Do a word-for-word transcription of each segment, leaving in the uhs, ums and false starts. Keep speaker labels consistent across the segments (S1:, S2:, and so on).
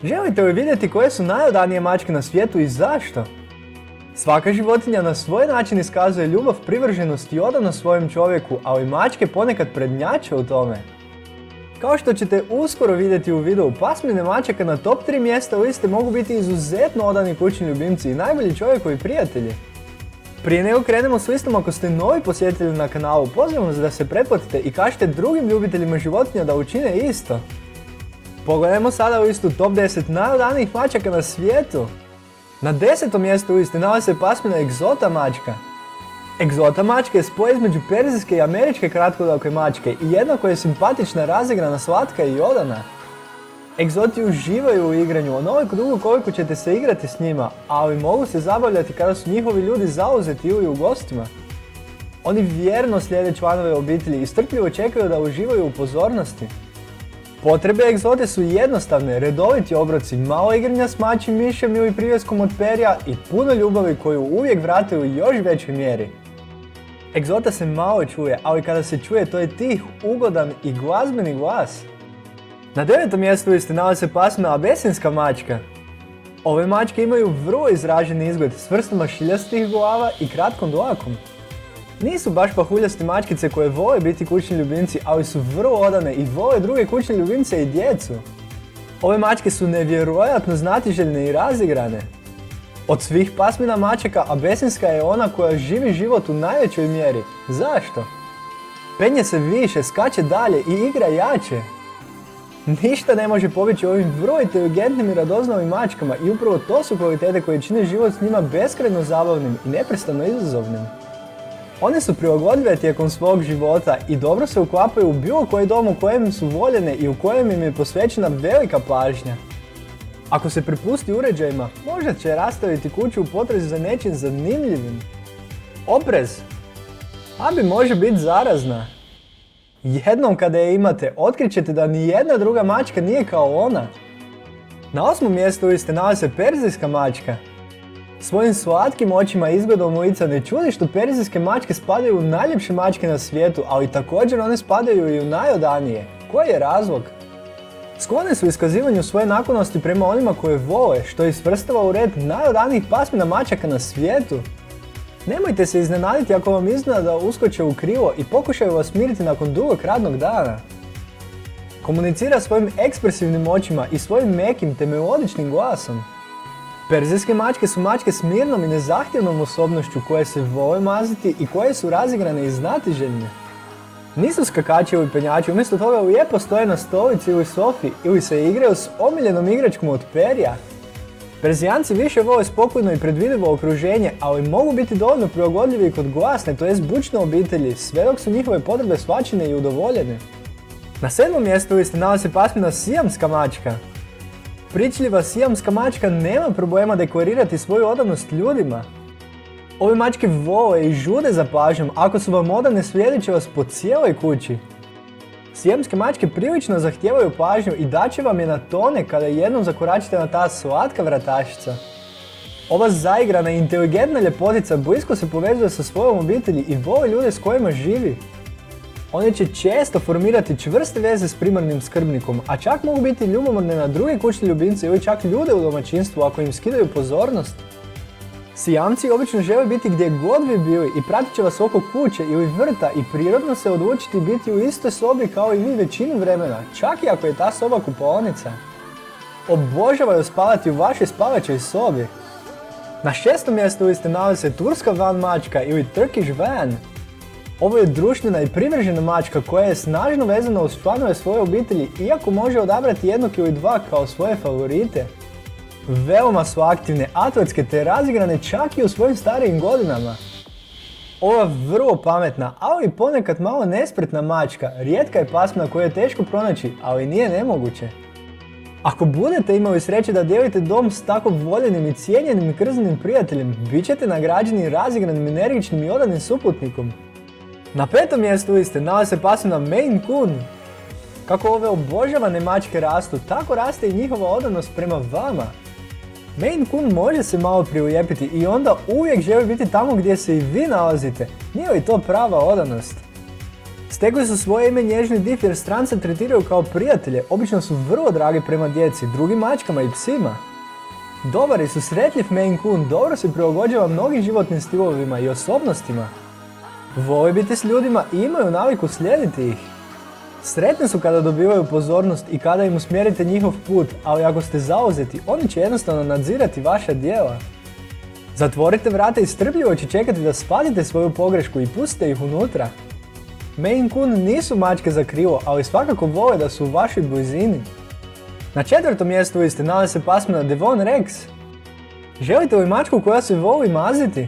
S1: Želite li vidjeti koje su najodanije mačke na svijetu i zašto? Svaka životinja na svoj način iskazuje ljubav, privrženost i odanost svojem čovjeku, ali mačke ponekad prednjače u tome. Kao što ćete uskoro vidjeti u videu, pasmine mačaka na top tri mjesta liste mogu biti izuzetno odani kućni ljubimci i najbolji čovjekovi prijatelji. Prije nego krenemo s listom, ako ste novi posjetitelji na kanalu, pozivam vas da se pretplatite i kažete drugim ljubiteljima životinja da učine isto. Pogledajmo sada listu top deset najodanijih mačaka na svijetu. Na desetom mjestu liste nalazi se pasmina egzota mačka. Egzota mačka je spoj između perzijske i američke kratkodlake mačke i jednako je simpatična, razigrana, slatka i odana. Egzoti uživaju u igranju onoliko dugo koliko ćete se igrati s njima, ali mogu se zabavljati kada su njihovi ljudi zauzeti ili u gostima. Oni vjerno slijede članove obitelji i strpljivo čekaju da uživaju u pozornosti. Potrebe egzote su jednostavne, redoviti obroci, malo igranja s mačim mišem ili privjeskom od perja i puno ljubavi koju uvijek vrate u još većoj mjeri. Egzota se malo čuje, ali kada se čuje to je tih, ugodan i glazbeni glas. Na devetom mjestu liste nalazi se pasmina abesinska mačka. Ove mačke imaju vrlo izražen izgled s vrstama šiljastih glava i kratkom dlakom. Nisu baš pahuljaste mačkice koje vole biti kućni ljubimci, ali su vrlo odane i vole druge kućne ljubimce i djecu. Ove mačke su nevjerojatno znatiželjne i razigrane. Od svih pasmina mačaka, abesinska je ona koja živi život u najvećoj mjeri. Zašto? Penje se više, skače dalje i igra jače. Ništa ne može pobjeći ovim vrlo inteligentnim i radoznavim mačkama i upravo to su kvalitete koje čine život s njima beskrajno zabavnim i neprestano izazovnim. One su prilagodljive tijekom svog života i dobro se uklapaju u bilo koji dom u kojem su voljene i u kojem im je posvećena velika pažnja. Ako se prepusti uređajima, možda će rastaviti kuću u potrazi za nečim zanimljivim. Oprez! Abi može biti zarazna. Jednom kada je imate, otkrićete da ni jedna druga mačka nije kao ona. Na osmom mjestu liste nalazi se perzijska mačka. Svojim slatkim očima i izgledom lica ne čudi što perzijske mačke spadaju u najljepše mačke na svijetu, ali također one spadaju i u najodanije. Koji je razlog? Sklone su iskazivanju svoje naklonosti prema onima koje vole, što ih svrstava u red najodanijih pasmina mačaka na svijetu. Nemojte se iznenaditi ako vam iznenada da uskoče u krivo i pokušaju vas smiriti nakon dugog radnog dana. Komunicira svojim ekspresivnim očima i svojim mekim te melodičnim glasom. Perzijske mačke su mačke s mirnom i nezahtjevnom osobnošću koje se vole maziti i koje su razigrane i znatiželjne. Nisu skakači ili penjači, umjesto toga lijepo stoje na stolici ili sofi ili se igraju s omiljenom igračkom od perja. Perzijanci više vole spokojno i predvidivo okruženje, ali mogu biti dovoljno prilagodljivi kod glasne, to jest bučne obitelji, sve dok su njihove potrebe shvaćene i udovoljene. Na sedmom mjestu liste nalazi se pasmina sijamska mačka. Pričljiva sijamska mačka nema problema deklarirati svoju odanost ljudima. Ove mačke vole i žude za pažnjom, ako su vam odane slijedit će vas po cijeloj kući. Sijamske mačke prilično zahtijevaju pažnju i daće vam je na tone kada jednom zakoračite na ta slatka vratašica. Ova zaigrana i inteligentna ljepotica blisko se povezuje sa svojom obitelji i vole ljude s kojima živi. One će često formirati čvrste veze s primarnim skrbnikom, a čak mogu biti ljubomorne na druge kućne ljubimce ili čak ljude u domaćinstvu ako im skidaju pozornost. Sijamci obično žele biti gdje god vi bili i pratit će vas oko kuće ili vrta i prirodno se odlučiti biti u istoj sobi kao i vi većinu vremena, čak i ako je ta soba kupaonica. Obožavaju spavati u vašoj spavaćoj sobi. Na šestom mjestu liste nalazi se turska van mačka ili Turkish van. Ovo je društvena i privržena mačka koja je snažno vezana uz članove svoje obitelji, iako može odabrati jednog ili dva kao svoje favorite. Veoma su aktivne, atletske te razigrane čak i u svojim starijim godinama. Ova vrlo pametna, ali i ponekad malo nespretna mačka rijetka je pasmina koju je teško pronaći, ali nije nemoguće. Ako budete imali sreće da dijelite dom s tako voljenim i cijenjenim i krznim prijateljem, bit ćete nagrađeni razigranim, energičnim i odanim suputnikom. Na petom mjestu liste nalazi se pasmina Maine Coon. Kako ove obožavane mačke rastu, tako raste i njihova odanost prema vama. Maine Coon može se malo prilijepiti i onda uvijek želi biti tamo gdje se i vi nalazite. Nije li to prava odanost? Stekli su svoje ime nježni div jer strance tretiraju kao prijatelje, obično su vrlo dragi prema djeci, drugim mačkama i psima. Dobar i susretljiv Maine Coon dobro se prilagođava mnogim životnim stilovima i osobnostima. Vole biti s ljudima i imaju naviku slijediti ih. Sretni su kada dobivaju pozornost i kada im usmjerite njihov put, ali ako ste zauzeti, oni će jednostavno nadzirati vaša djela. Zatvorite vrata i strpljivo će čekati da shvatite svoju pogrešku i pustite ih unutra. Maine Coon nisu mačke za krilo, ali svakako vole da su u vašoj blizini. Na četvrtom mjestu liste nalazi se pasmina Devon Rex. Želite li mačku koja se voli maziti?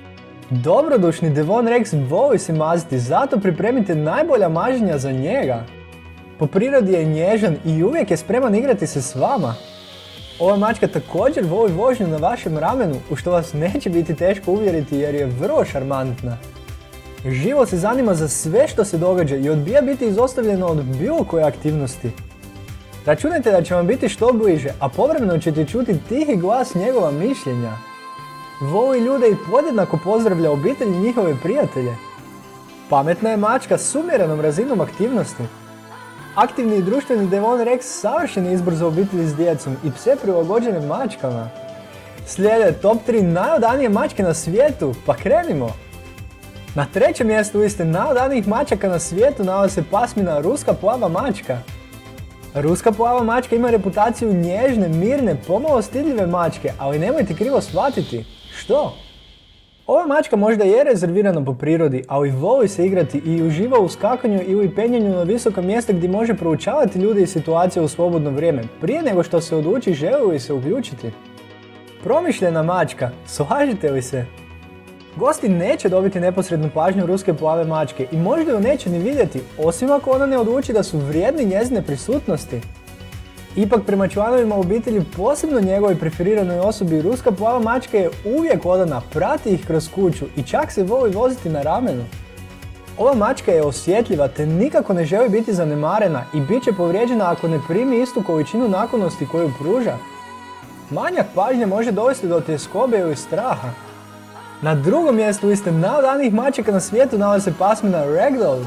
S1: Dobrodušni Devon Rex voli se maziti, zato pripremite najbolja maženja za njega. Po prirodi je nježan i uvijek je spreman igrati se s vama. Ova mačka također voli vožnju na vašem ramenu, u što vas neće biti teško uvjeriti jer je vrlo šarmantna. Živo se zanima za sve što se događa i odbija biti izostavljeno od bilo koje aktivnosti. Računajte da će vam biti što bliže, a povremeno ćete čuti tihi glas njegova mišljenja. Voli ljude i podjednako pozdravlja obitelj i njihove prijatelje. Pametna je mačka s umjerenom razinom aktivnosti. Aktivni i društveni Devon Rex savršen je izbor za obitelji s djecom i pse prilagođene mačkama. Slijede top tri najodanije mačke na svijetu, pa krenimo! Na trećem mjestu liste najodanijih mačaka na svijetu nalazi se pasmina Ruska plava mačka. Ruska plava mačka ima reputaciju nježne, mirne, pomalo stidljive mačke, ali nemojte krivo shvatiti. Što? Ova mačka možda je rezervirana po prirodi, ali voli se igrati i uživa u skakanju ili penjanju na visoka mjesta gdje može proučavati ljude i situacije u slobodno vrijeme, prije nego što se odluči želi li se uključiti. Promišljena mačka, slažete li se? Gosti neće dobiti neposrednu pažnju ruske plave mačke i možda ju neće ni vidjeti, osim ako ona ne odluči da su vrijedni njezine prisutnosti. Ipak prema članovima obitelji, posebno njegovoj preferiranoj osobi, ruska plava mačka je uvijek odana, prati ih kroz kuću i čak se voli voziti na ramenu. Ova mačka je osjetljiva te nikako ne želi biti zanemarena i bit će povrijeđena ako ne primi istu količinu naklonosti koju pruža. Manjak pažnje može dovesti do tjeskobe ili straha. Na drugom mjestu liste najodanijih mačaka na svijetu nalazi se pasmina Ragdoll.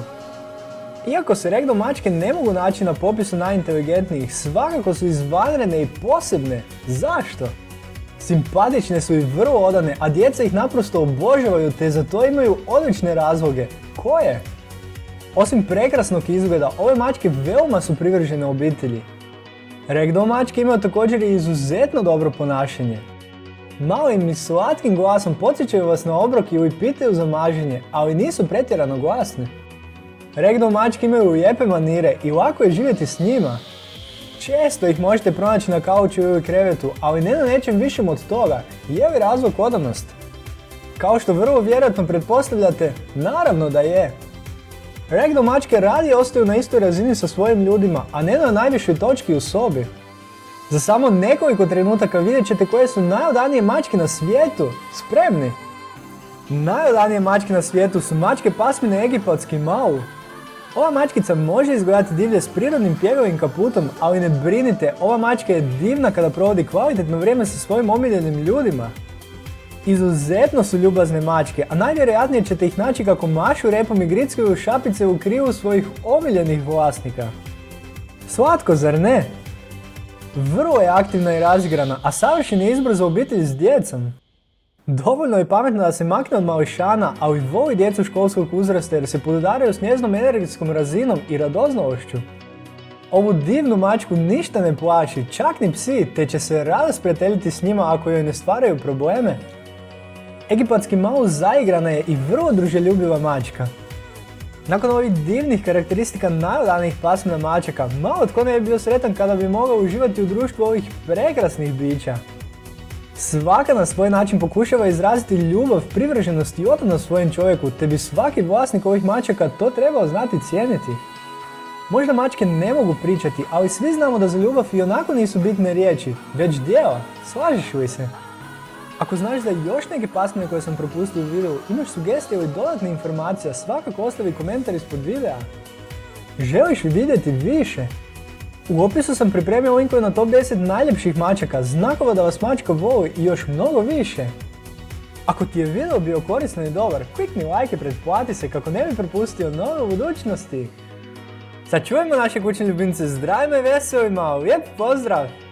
S1: Iako se Ragdoll mačke ne mogu naći na popisu najinteligentnijih, svakako su izvanredne i posebne. Zašto? Simpatične su i vrlo odane, a djeca ih naprosto obožavaju te za to imaju odlične razloge. Koje? Osim prekrasnog izgleda, ove mačke veoma su privržene obitelji. Ragdoll mačke imaju također i izuzetno dobro ponašanje. Malim i slatkim glasom podsjećaju vas na obrok ili pitaju za maženje, ali nisu pretjerano glasne. Ragdoll mačke imaju lijepe manire i lako je živjeti s njima. Često ih možete pronaći na kauču ili krevetu, ali ne na nečem višem od toga. Je li razlog odanost? Kao što vrlo vjerojatno pretpostavljate, naravno da je. Ragdoll mačke radije ostaju na istoj razini sa svojim ljudima, a ne na najvišoj točki u sobi. Za samo nekoliko trenutaka vidjet ćete koje su najodanije mačke na svijetu. Spremni? Najodanije mačke na svijetu su mačke pasmine egipatski Mau. Ova mačkica može izgledati divlje s prirodnim pjegavim kaputom, ali ne brinite, ova mačka je divna kada provodi kvalitetno vrijeme sa svojim omiljenim ljudima. Izuzetno su ljubazne mačke, a najvjerojatnije ćete ih naći kako mašu repom i grickaju šapice u krilu svojih omiljenih vlasnika. Slatko, zar ne? Vrlo je aktivna i razigrana, a savršen je izbor za obitelj s djecom. Dovoljno je pametna da se makne od mališana, ali voli djecu školskog uzrasta jer se podudaraju s njezinom energetskom razinom i radoznalošću. Ovu divnu mačku ništa ne plaši, čak ni psi, te će se rado sprijateljiti s njima ako joj ne stvaraju probleme. Egipatski Mau zaigrana je i vrlo druželjubiva mačka. Nakon ovih divnih karakteristika najodanijih pasmina mačaka, malo tko ne bi bio sretan kada bi mogao uživati u društvu ovih prekrasnih bića. Svaka na svoj način pokušava izraziti ljubav, privrženost i odanost svojem čovjeku, te bi svaki vlasnik ovih mačaka to trebao znati cijeniti. Možda mačke ne mogu pričati, ali svi znamo da za ljubav i onako nisu bitne riječi, već djela. Slažeš li se? Ako znaš za još neke pasmine koje sam propustio u videu, imaš sugestije ili dodatne informacije, svakako ostavi komentar ispod videa. Želiš li vidjeti više? U opisu sam pripremio linkove na top deset najljepših mačaka, znakova da vas mačka voli i još mnogo više. Ako ti je video bio korisno i dobar, klikni like i pretplati se kako ne bi propustio nove u budućnosti. Sačuvajmo naše kućne ljubimce zdravima i veselima, lijep pozdrav!